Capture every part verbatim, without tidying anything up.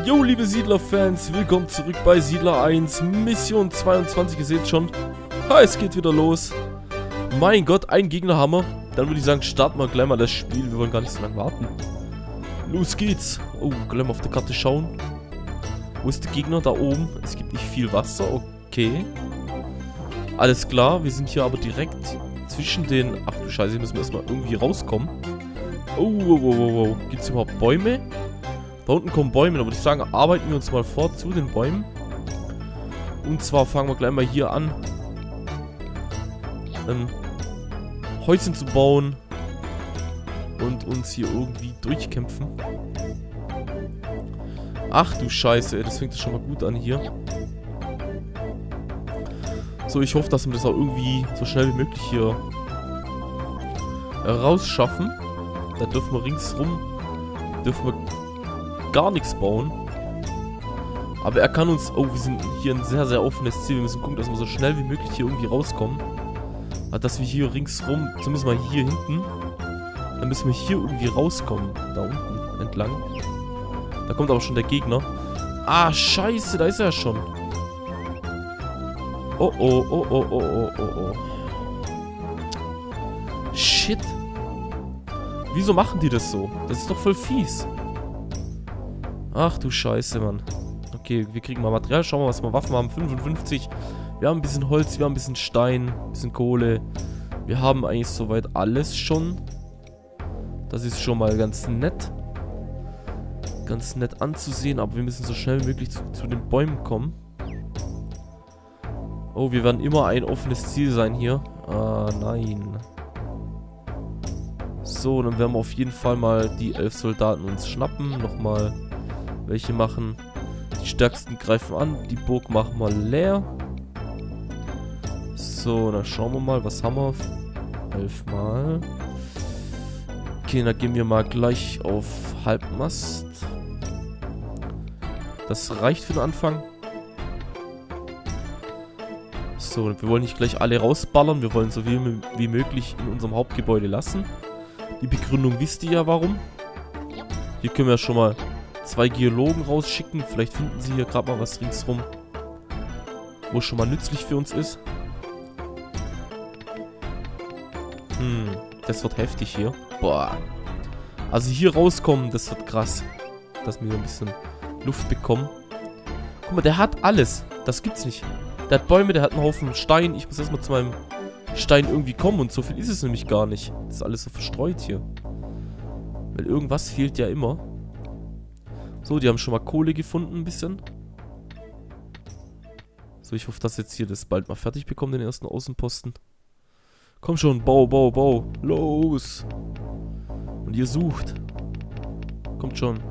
Jo, liebe Siedler-Fans, willkommen zurück bei Siedler eins, Mission zweiundzwanzig, ihr seht schon. Ha, es geht wieder los. Mein Gott, ein Gegner haben wir. Dann würde ich sagen, starten wir gleich mal das Spiel. Wir wollen gar nicht so lange warten. Los geht's. Oh, gleich mal auf der Karte schauen. Wo ist der Gegner? Da oben. Es gibt nicht viel Wasser, okay. Alles klar, wir sind hier aber direkt zwischen den... Ach du Scheiße, hier müssen wir erstmal irgendwie rauskommen. Oh, oh, oh, oh, oh. Gibt es überhaupt Bäume? Da unten kommen Bäume, da würde ich sagen, arbeiten wir uns mal vor zu den Bäumen. Und zwar fangen wir gleich mal hier an, ein Häuschen zu bauen und uns hier irgendwie durchkämpfen. Ach du Scheiße, ey, das fängt ja schon mal gut an hier. So, ich hoffe, dass wir das auch irgendwie so schnell wie möglich hier rausschaffen. Da dürfen wir ringsrum, dürfen wir gar nichts bauen. Aber er kann uns... Oh, wir sind hier ein sehr, sehr offenes Ziel. Wir müssen gucken, dass wir so schnell wie möglich hier irgendwie rauskommen. Dass wir hier ringsrum, zumindest mal hier hinten, dann müssen wir hier irgendwie rauskommen. Da unten entlang. Da kommt aber schon der Gegner. Ah, scheiße, da ist er ja schon. Oh, oh, oh, oh, oh, oh, oh, oh. Shit. Wieso machen die das so? Das ist doch voll fies. Ach du Scheiße, Mann. Okay, wir kriegen mal Material. Schauen wir mal, was wir Waffen haben. fünfundfünfzig. Wir haben ein bisschen Holz, wir haben ein bisschen Stein, ein bisschen Kohle. Wir haben eigentlich soweit alles schon. Das ist schon mal ganz nett. Ganz nett anzusehen, aber wir müssen so schnell wie möglich zu, zu den Bäumen kommen. Oh, wir werden immer ein offenes Ziel sein hier. Ah, nein. So, dann werden wir auf jeden Fall mal die elf Soldaten uns schnappen. Nochmal welche machen. Die stärksten greifen an. Die Burg machen wir leer. So, dann schauen wir mal, was haben wir? Elfmal. Okay, dann gehen wir mal gleich auf Halbmast. Das reicht für den Anfang. So, wir wollen nicht gleich alle rausballern. Wir wollen so viel wie möglich in unserem Hauptgebäude lassen. Die Begründung wisst ihr ja warum. Hier können wir schon mal zwei Geologen rausschicken. Vielleicht finden sie hier gerade mal was ringsrum, wo schon mal nützlich für uns ist. Hm, das wird heftig hier. Boah. Also hier rauskommen, das wird krass. Dass wir ein bisschen Luft bekommen. Guck mal, der hat alles. Das gibt's nicht. Der hat Bäume, der hat einen Haufen Stein. Ich muss erstmal zu meinem Stein irgendwie kommen. Und so viel ist es nämlich gar nicht. Das ist alles so verstreut hier. Weil irgendwas fehlt ja immer. So, die haben schon mal Kohle gefunden, ein bisschen. So, ich hoffe, dass jetzt hier das bald mal fertig bekommt, den ersten Außenposten. Komm schon, bau, bau, bau. Los. Und ihr sucht. Kommt schon.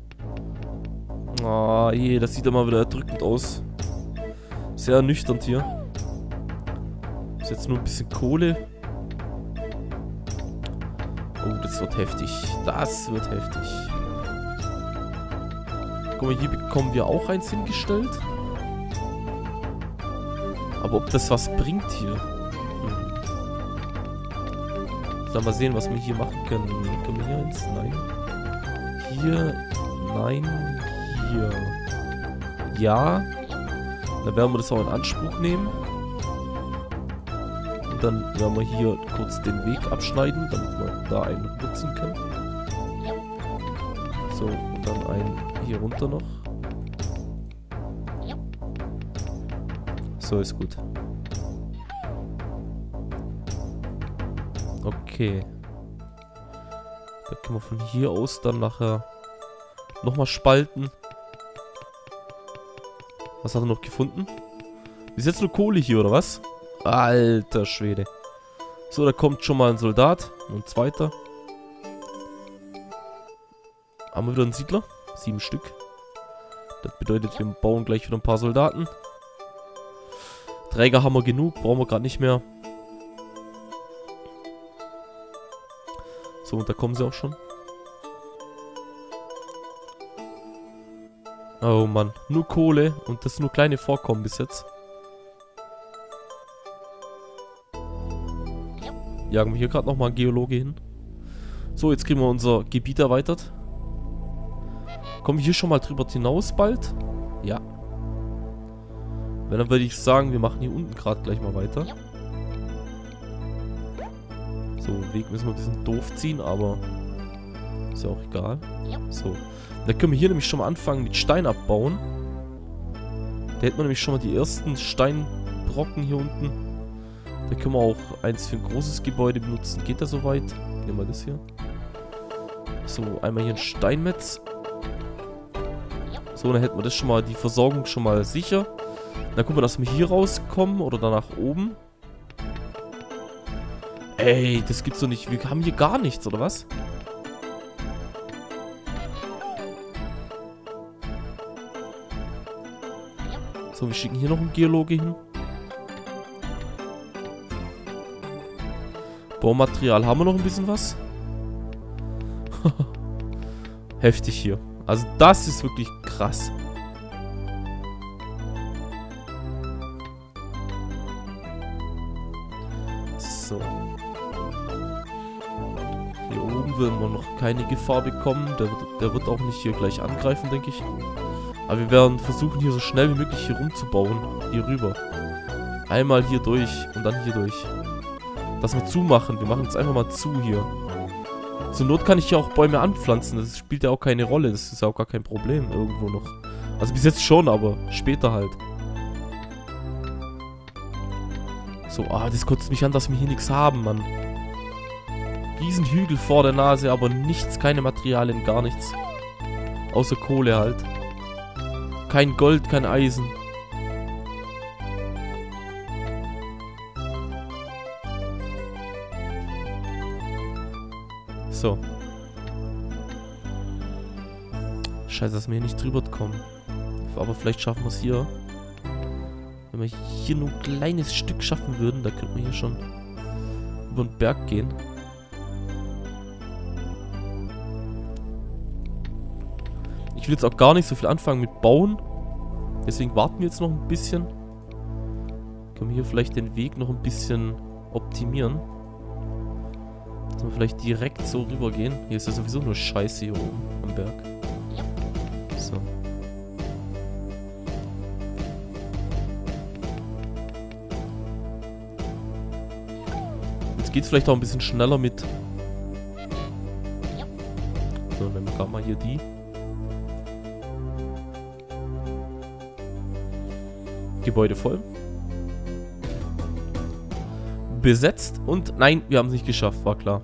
Ah, je, das sieht ja mal wieder erdrückend aus. Sehr ernüchternd hier. Ist jetzt nur ein bisschen Kohle. Oh, das wird heftig. Das wird heftig. Guck mal, hier bekommen wir auch eins hingestellt. Aber ob das was bringt hier? Hm. Dann mal sehen, was wir hier machen können. Können wir hier eins? Nein. Hier. Nein. Hier. Ja. Dann werden wir das auch in Anspruch nehmen. Und dann werden wir hier kurz den Weg abschneiden, damit wir da einen rüberziehen können. So, und dann einen hier runter noch. So, ist gut. Okay. Da können wir von hier aus dann nachher nochmal spalten. Was hat er noch gefunden? Ist jetzt nur Kohle hier, oder was? Alter Schwede. So, da kommt schon mal ein Soldat. Und ein zweiter. Haben wir wieder einen Siedler? Sieben Stück. Das bedeutet, wir bauen gleich wieder ein paar Soldaten. Träger haben wir genug. Brauchen wir gerade nicht mehr. So, und da kommen sie auch schon. Oh Mann, nur Kohle und das nur kleine Vorkommen bis jetzt. Jagen wir hier gerade nochmal einen Geologe hin. So, jetzt kriegen wir unser Gebiet erweitert. Kommen wir hier schon mal drüber hinaus bald? Ja. Wenn, dann würde ich sagen, wir machen hier unten gerade gleich mal weiter. So, den Weg müssen wir ein bisschen doof ziehen, aber ist ja auch egal. So. Dann können wir hier nämlich schon mal anfangen mit Stein abbauen. Da hätten wir nämlich schon mal die ersten Steinbrocken hier unten. Da können wir auch eins für ein großes Gebäude benutzen. Geht das soweit? Nehmen wir das hier. So, einmal hier ein Steinmetz. So, dann hätten wir das schon mal, die Versorgung schon mal sicher. Dann gucken wir, dass wir hier rauskommen oder da nach oben. Ey, das gibt's doch nicht. Wir haben hier gar nichts, oder was? So, wir schicken hier noch einen Geologe hin. Baumaterial haben wir noch ein bisschen was. Heftig hier. Also das ist wirklich krass. So. Hier oben werden wir noch keine Gefahr bekommen. Der wird, der wird auch nicht hier gleich angreifen, denke ich. Aber wir werden versuchen, hier so schnell wie möglich hier rumzubauen. Hier rüber. Einmal hier durch und dann hier durch. Das wir zumachen. Wir machen jetzt einfach mal zu hier. Zur Not kann ich hier auch Bäume anpflanzen. Das spielt ja auch keine Rolle. Das ist ja auch gar kein Problem irgendwo noch. Also bis jetzt schon, aber später halt. So, ah, das kotzt mich an, dass wir hier nichts haben, Mann. Riesenhügel vor der Nase, aber nichts, keine Materialien, gar nichts. Außer Kohle halt. Kein Gold, kein Eisen. So. Scheiße, dass wir hier nicht drüber kommen. Aber vielleicht schaffen wir es hier. Wenn wir hier nur ein kleines Stück schaffen würden, da könnten wir hier schon über den Berg gehen. Ich will jetzt auch gar nicht so viel anfangen mit Bauen. Deswegen warten wir jetzt noch ein bisschen. Können wir hier vielleicht den Weg noch ein bisschen optimieren. Dass wir vielleicht direkt so rübergehen. Hier ist ja sowieso nur Scheiße hier oben am Berg. So. Jetzt geht es vielleicht auch ein bisschen schneller mit. So, dann nehmen wir gerade mal hier die. Gebäude voll. Besetzt und nein, wir haben es nicht geschafft, war klar.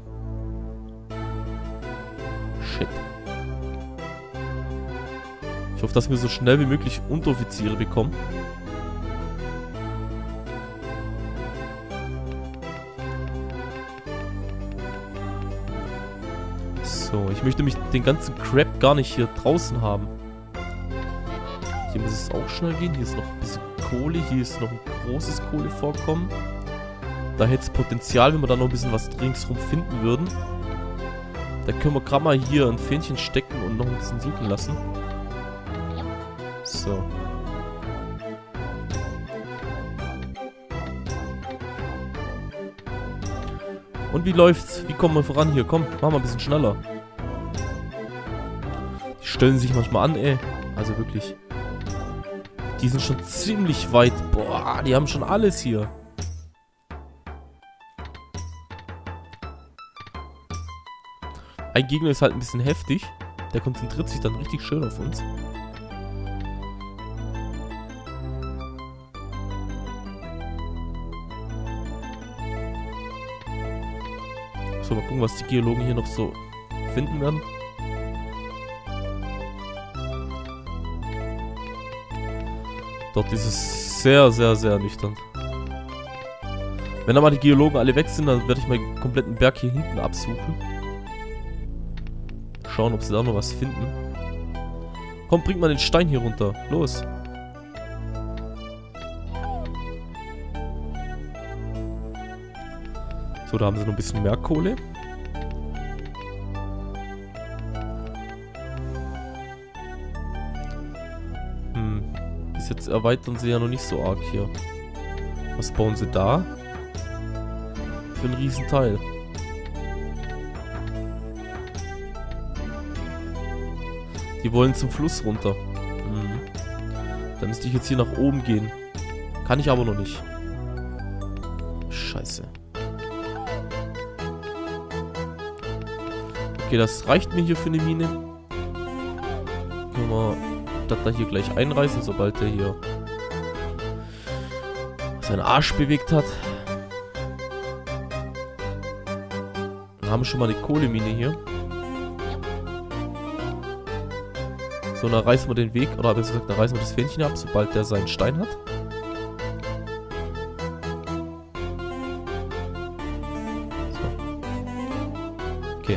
Shit. Ich hoffe, dass wir so schnell wie möglich Unteroffiziere bekommen. So, ich möchte mich den ganzen Crap gar nicht hier draußen haben. Hier muss es auch schnell gehen. Hier ist noch ein bisschen Kohle. Hier ist noch ein großes Kohlevorkommen. Da hätte es Potenzial, wenn wir da noch ein bisschen was ringsrum finden würden. Da können wir gerade mal hier ein Fähnchen stecken und noch ein bisschen suchen lassen. So. Und wie läuft's? Wie kommen wir voran hier? Komm, machen wir ein bisschen schneller. Die stellen sich manchmal an, ey. Also wirklich. Die sind schon ziemlich weit. Boah, die haben schon alles hier. Ein Gegner ist halt ein bisschen heftig. Der konzentriert sich dann richtig schön auf uns. So, mal gucken, was die Geologen hier noch so finden werden. Dort ist es sehr, sehr, sehr ernüchternd. Wenn dann mal die Geologen alle weg sind, dann werde ich meinen kompletten Berg hier hinten absuchen. Schauen, ob sie da noch was finden. Komm, bringt mal den Stein hier runter. Los. So, da haben sie noch ein bisschen mehr Kohle. Hm. Bis jetzt erweitern sie ja noch nicht so arg hier. Was bauen sie da? Für einen riesen Teil. Die wollen zum Fluss runter. Mhm. Dann müsste ich jetzt hier nach oben gehen. Kann ich aber noch nicht. Scheiße. Okay, das reicht mir hier für eine Mine. Können wir das da hier gleich einreißen, sobald der hier seinen Arsch bewegt hat. Dann haben wir schon mal eine Kohlemine hier. So, dann reißen wir den Weg, oder besser gesagt, dann reißen wir das Fähnchen ab, sobald der seinen Stein hat. So. Okay.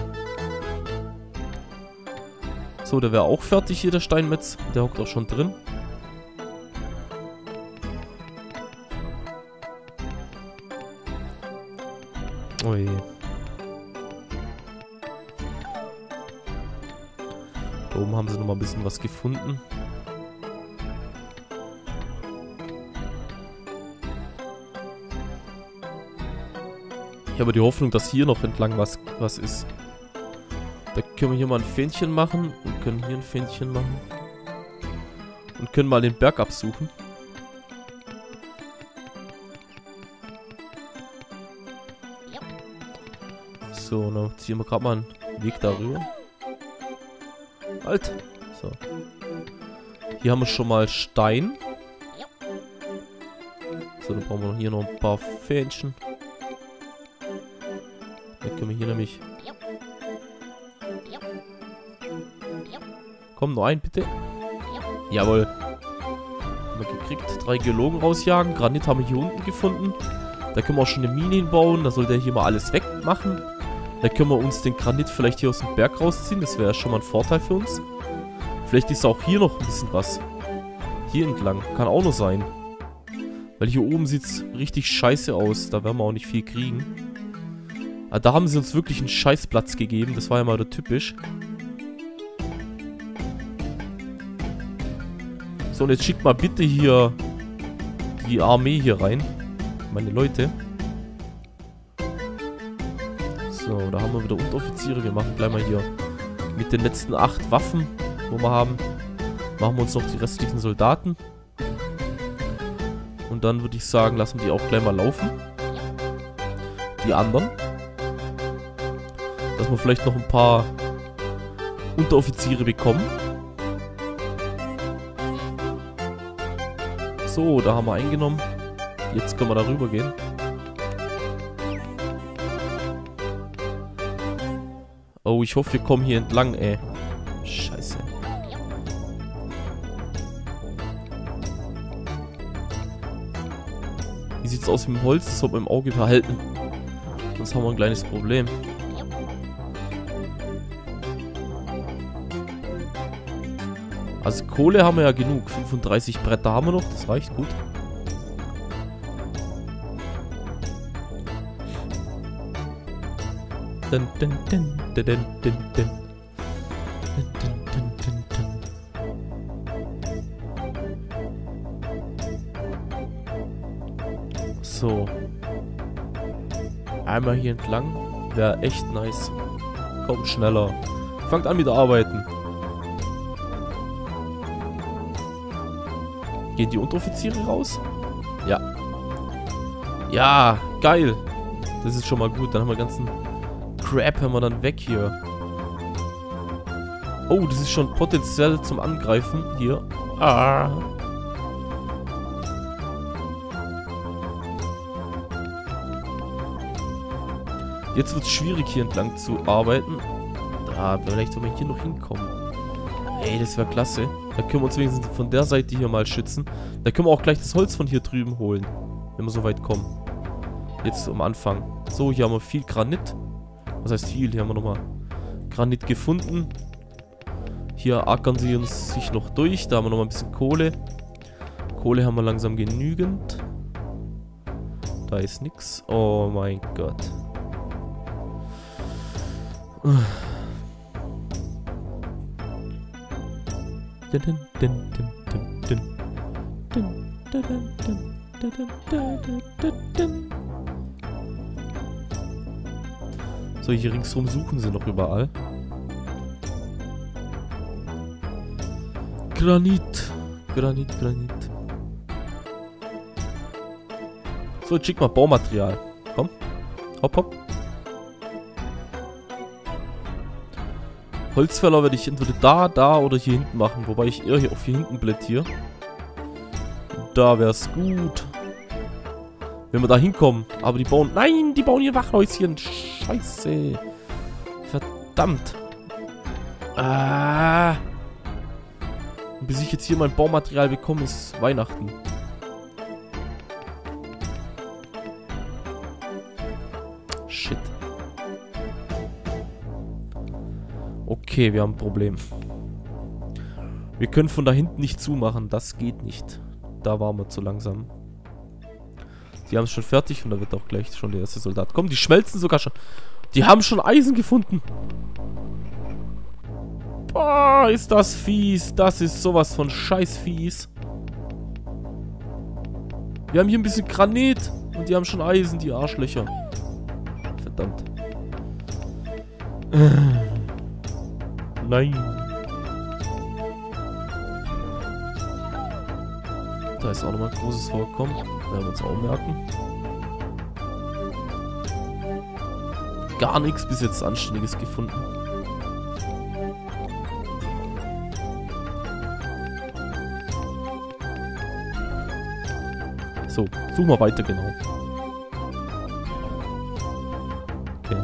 So, der wäre auch fertig hier, der Steinmetz. Der hockt auch schon drin. Oh je. Da oben haben sie noch mal ein bisschen was gefunden. Ich habe die Hoffnung, dass hier noch entlang was, was ist. Da können wir hier mal ein Fähnchen machen und können hier ein Fähnchen machen. Und können mal den Berg absuchen. So, dann ziehen wir gerade mal einen Weg darüber. Halt. So. Hier haben wir schon mal Stein. So, dann brauchen wir hier noch ein paar Fähnchen. Dann können wir hier nämlich... Komm, noch ein, bitte. Jawohl. Haben wir gekriegt. Drei Geologen rausjagen. Granit haben wir hier unten gefunden. Da können wir auch schon eine Mine hinbauen. Da soll der hier mal alles wegmachen. Da können wir uns den Granit vielleicht hier aus dem Berg rausziehen. Das wäre schon mal ein Vorteil für uns. Vielleicht ist auch hier noch ein bisschen was. Hier entlang. Kann auch noch sein. Weil hier oben sieht es richtig scheiße aus. Da werden wir auch nicht viel kriegen. Aber da haben sie uns wirklich einen Scheißplatz gegeben. Das war ja mal typisch. So, und jetzt schickt mal bitte hier die Armee hier rein. Meine Leute. So, da haben wir wieder Unteroffiziere. Wir machen gleich mal hier mit den letzten acht Waffen, wo wir haben, machen wir uns noch die restlichen Soldaten. Und dann würde ich sagen, lassen wir die auch gleich mal laufen. Die anderen. Dass wir vielleicht noch ein paar Unteroffiziere bekommen. So, da haben wir eingenommen. Jetzt können wir da rüber gehen. Oh, ich hoffe, wir kommen hier entlang, ey. Scheiße. Wie sieht's aus mit dem Holz? Das soll man im Auge behalten. Sonst haben wir ein kleines Problem. Also Kohle haben wir ja genug. fünfunddreißig Bretter haben wir noch. Das reicht gut. Dun, dun, dun, dun, dun, dun, dun. Dun, dun, dun, dun, dun. So. Einmal hier entlang. Wäre echt nice. Kommt schneller. Fangt an mit Arbeiten. Gehen die Unteroffiziere raus? Ja. Ja, geil. Das ist schon mal gut. Dann haben wir ganzen Crap haben wir dann weg hier. Oh, das ist schon potenziell zum Angreifen. Hier. Ah. Jetzt wird es schwierig, hier entlang zu arbeiten. Da, vielleicht, wenn wir hier noch hinkommen. Ey, das wäre klasse. Da können wir uns wenigstens von der Seite hier mal schützen. Da können wir auch gleich das Holz von hier drüben holen. Wenn wir so weit kommen. Jetzt am Anfang. So, hier haben wir viel Granit. Was heißt viel? Hier haben wir nochmal Granit gefunden. Hier ackern sie uns sich noch durch. Da haben wir nochmal ein bisschen Kohle. Kohle haben wir langsam genügend. Da ist nix. Oh mein Gott. So, hier ringsrum suchen sie noch überall. Granit. Granit, Granit. So, jetzt schick mal Baumaterial. Komm. Hopp, hopp. Holzfäller werde ich entweder da, da oder hier hinten machen. Wobei ich eher hier auf hier hinten plädiere. Da wäre es gut. Wenn wir da hinkommen. Aber die bauen... Nein, die bauen hier Wachhäuschen. Scheiße. Verdammt. Ah. Und bis ich jetzt hier mein Baumaterial bekomme, ist Weihnachten. Shit. Okay, wir haben ein Problem. Wir können von da hinten nicht zumachen. Das geht nicht. Da waren wir zu langsam. Die haben es schon fertig und da wird auch gleich schon der erste Soldat kommen. Die schmelzen sogar schon. Die haben schon Eisen gefunden. Boah, ist das fies. Das ist sowas von scheiß fies. Wir haben hier ein bisschen Granit und die haben schon Eisen, die Arschlöcher. Verdammt. Nein. Da ist auch nochmal ein großes Vorkommen. Werden wir uns auch merken. Gar nichts bis jetzt Anständiges gefunden. So, suchen wir weiter, genau. Okay.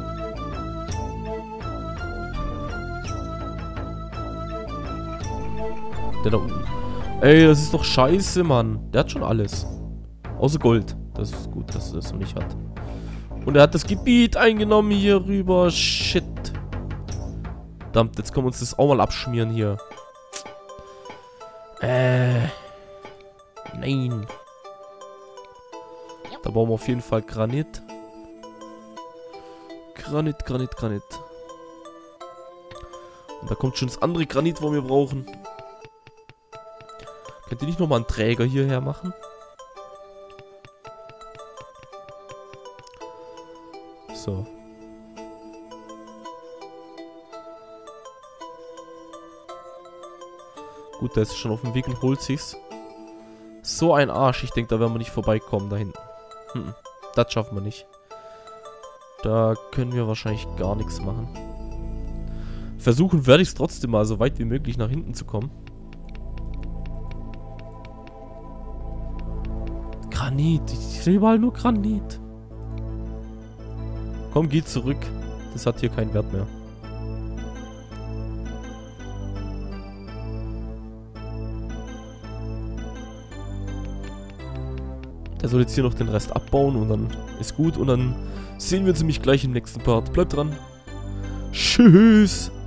Der da unten. Ey, das ist doch scheiße, Mann. Der hat schon alles. Außer Gold. Das ist gut, dass er das noch nicht hat. Und er hat das Gebiet eingenommen hier rüber. Shit. Verdammt, jetzt können wir uns das auch mal abschmieren hier. Äh. Nein. Da bauen wir auf jeden Fall Granit. Granit, Granit, Granit. Und da kommt schon das andere Granit, wo wir brauchen. Könnt ihr nicht nochmal einen Träger hierher machen? So. Gut, der ist schon auf dem Weg und holt sich's. So ein Arsch. Ich denke, da werden wir nicht vorbeikommen da hinten. Hm, das schaffen wir nicht. Da können wir wahrscheinlich gar nichts machen. Versuchen werde ich es trotzdem mal, so weit wie möglich nach hinten zu kommen. Granit. Ich sehe überall nur Granit. Komm, geh zurück. Das hat hier keinen Wert mehr. Der soll jetzt hier noch den Rest abbauen und dann ist gut. Und dann sehen wir uns nämlich gleich im nächsten Part. Bleibt dran. Tschüss.